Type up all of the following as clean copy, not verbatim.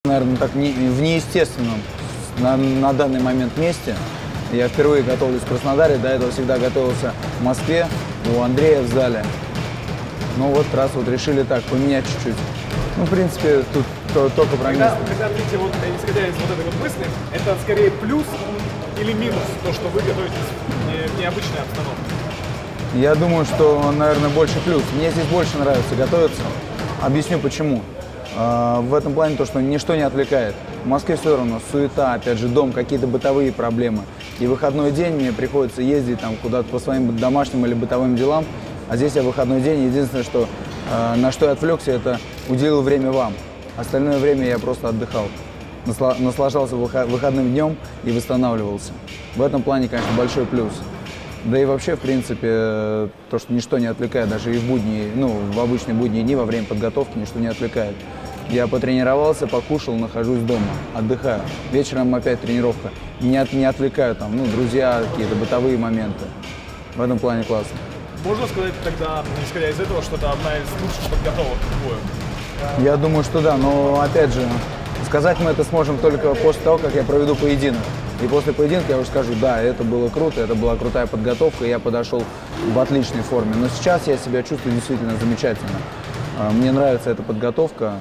наверное, так в неестественном на данный момент месте. Я впервые готовлюсь в Краснодаре, до этого всегда готовился в Москве, у Андрея в зале. Ну вот раз вот решили так, поменять чуть-чуть. Ну, в принципе, тут только про место. Когда видите, вот, исходя из вот этой вот мысли, это скорее плюс или минус, то, что вы готовитесь в необычной обстановке? Я думаю, что, наверное, больше плюс. Мне здесь больше нравится готовиться. Объясню почему. В этом плане то, что ничто не отвлекает. В Москве все равно суета, опять же, дом, какие-то бытовые проблемы. И в выходной день мне приходится ездить там куда-то по своим домашним или бытовым делам. А здесь я в выходной день. Единственное, что, на что я отвлекся, это уделил время вам. Остальное время я просто отдыхал. Наслаждался выходным днем и восстанавливался. В этом плане, конечно, большой плюс. Да и вообще, в принципе, то, что ничто не отвлекает, даже и в будни, ну, в обычные будние дни, во время подготовки ничто не отвлекает. Я потренировался, покушал, нахожусь дома, отдыхаю. Вечером опять тренировка. Не отвлекаю там, ну, друзья, какие-то бытовые моменты. В этом плане классно. Можно сказать тогда, исходя из этого, что это одна из лучших подготовок к бою? Я думаю, что да, но опять же, сказать мы это сможем только после того, как я проведу поединок. И после поединка я уже скажу, да, это было круто, это была крутая подготовка, и я подошел в отличной форме. Но сейчас я себя чувствую действительно замечательно. Мне нравится эта подготовка,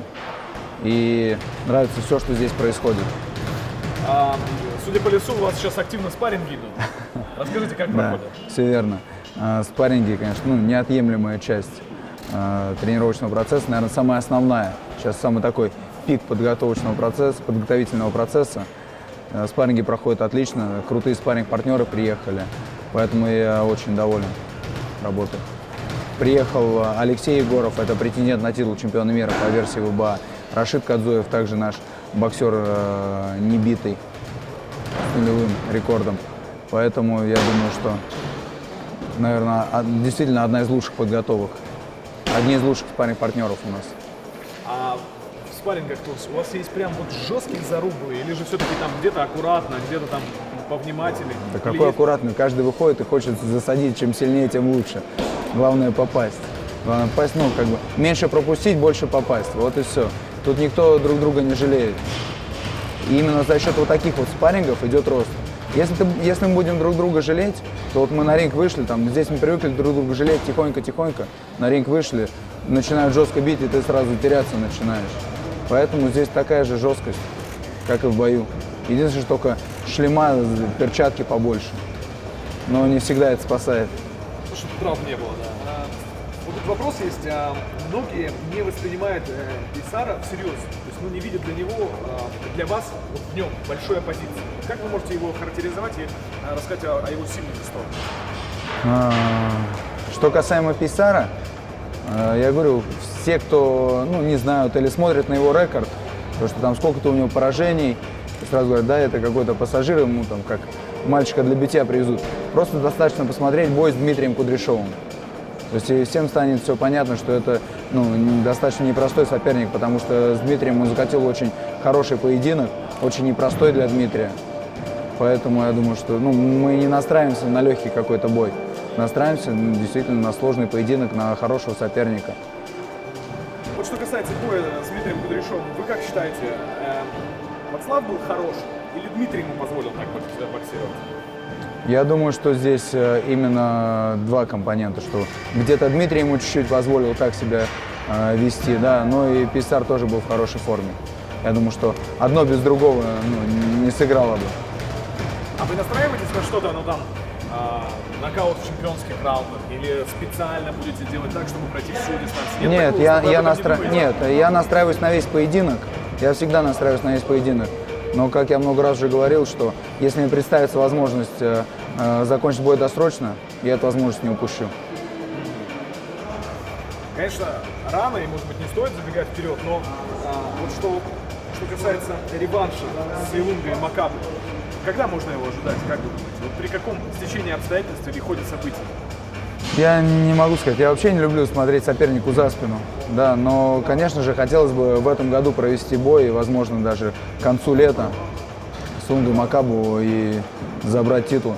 и нравится все, что здесь происходит. Судя по лицу, у вас сейчас активно спарринги идут. Расскажите, как проходит? Да, все верно. Спарринги, конечно, ну, неотъемлемая часть тренировочного процесса, наверное, самая основная. Сейчас самый такой пик подготовительного процесса. Спарринги проходят отлично, крутые спарринг-партнеры приехали, поэтому я очень доволен работой. Приехал Алексей Егоров, это претендент на титул чемпиона мира по версии ВБА. Рашид Кадзоев, также наш боксер небитый, с нулевым рекордом. Поэтому я думаю, что, наверное, действительно одна из лучших подготовок. Одни из лучших спарринг-партнеров у нас. А в спаррингах у вас есть прям вот жесткие зарубы, или же все-таки там где-то аккуратно, где-то там повнимательнее? Да какой аккуратный, каждый выходит и хочет засадить, чем сильнее, тем лучше. Главное попасть. Главное попасть, ну, как бы, меньше пропустить, больше попасть. Вот и все. Тут никто друг друга не жалеет. И именно за счет вот таких вот спаррингов идет рост. Если мы будем друг друга жалеть, то вот мы на ринг вышли, там, здесь мы привыкли друг друга жалеть тихонько-тихонько, на ринг вышли, начинают жестко бить, и ты сразу теряться начинаешь. Поэтому здесь такая же жесткость, как и в бою. Единственное, что только шлема, перчатки побольше. Но не всегда это спасает. Чтобы травм не было, да. Вот тут вопрос есть. Многие не воспринимают Пейсара всерьез. То есть, ну, не видят для вас вот в нем большой оппозиции. Как вы можете его характеризовать и рассказать о его сильных сторонах? Что касаемо Пейсара, я говорю, все, кто не знают или смотрят на его рекорд, то что там сколько-то у него поражений, сразу говорят, да, это какой-то пассажир, ему там как мальчика для битья привезут. Просто достаточно посмотреть бой с Дмитрием Кудряшовым. То есть и всем станет все понятно, что это достаточно непростой соперник, потому что с Дмитрием он закатил очень хороший поединок, очень непростой для Дмитрия. Поэтому я думаю, что мы не настраиваемся на легкий какой-то бой. Настраиваемся действительно на сложный поединок, на хорошего соперника. Вот что касается боя с Дмитрием Кудряшовым, вы как считаете, Вацлав был хорош или Дмитрий ему позволил так боксировать? Я думаю, что здесь именно два компонента, что где-то Дмитрий ему чуть-чуть позволил так себя вести, да, но и Пейсар тоже был в хорошей форме. Я думаю, что одно без другого не сыграло бы. А вы настраиваетесь на что-то, нокаут в чемпионских раундах, или специально будете делать так, чтобы пройти всю дистанцию? Нет, я настраиваюсь на весь поединок, я всегда настраиваюсь на весь поединок. Но, как я много раз уже говорил, что если мне представится возможность закончить бой досрочно, я эту возможность не упущу. Конечно, рано и, может быть, не стоит забегать вперед, но вот что касается реванша с Илунгой и Макабу, когда можно его ожидать, как вы думаете? Вот при каком стечении обстоятельств или ходе событий? Я не могу сказать, я вообще не люблю смотреть сопернику за спину, да, но, конечно же, хотелось бы в этом году провести бой, и, возможно, даже к концу лета с Илунгой Макабу и забрать титул.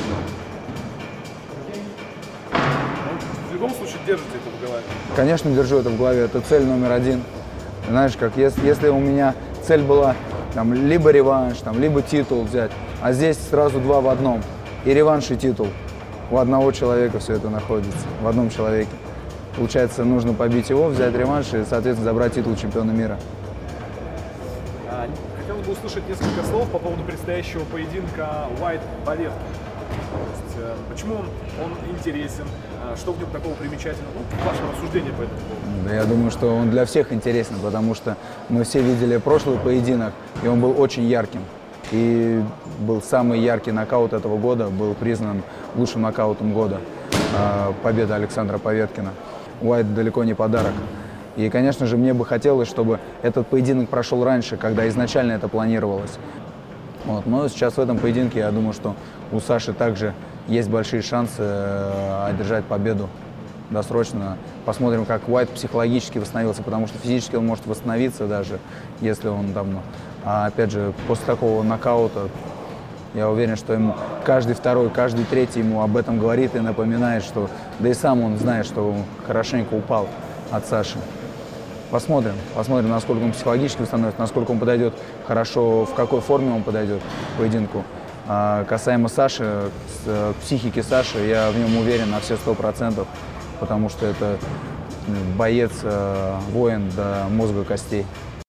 В любом случае, держите это в голове? Конечно, держу это в голове, это цель номер один. Знаешь, как если у меня цель была там, либо реванш, там, либо титул взять. А здесь сразу два в одном. И реванш, и титул. У одного человека все это находится, в одном человеке. Получается, нужно побить его, взять реванш и, соответственно, забрать титул чемпиона мира. Хотелось бы услышать несколько слов по поводу предстоящего поединка Уайт-Поветкин. Почему он интересен, что в нем такого примечательного? Ваше рассуждение по этому поводу. Да, я думаю, что он для всех интересен, потому что мы все видели прошлый поединок, и он был очень ярким. И был самый яркий нокаут этого года, был признан лучшим нокаутом года. Победа Александра Поветкина. Уайт далеко не подарок. И, конечно же, мне бы хотелось, чтобы этот поединок прошел раньше, когда изначально это планировалось. Вот. Но сейчас в этом поединке, я думаю, что у Саши также есть большие шансы одержать победу досрочно. Посмотрим, как Уайт психологически восстановился, потому что физически он может восстановиться даже, если он там... А опять же, после такого нокаута, я уверен, что ему каждый второй, каждый третий ему об этом говорит и напоминает, что... Да и сам он знает, что он хорошенько упал от Саши. Посмотрим, насколько он психологически восстановится, насколько он подойдет хорошо, в какой форме он подойдет к поединку. А касаемо Саши, психики Саши, я в нем уверен на все 100%, потому что это боец, воин до мозга костей.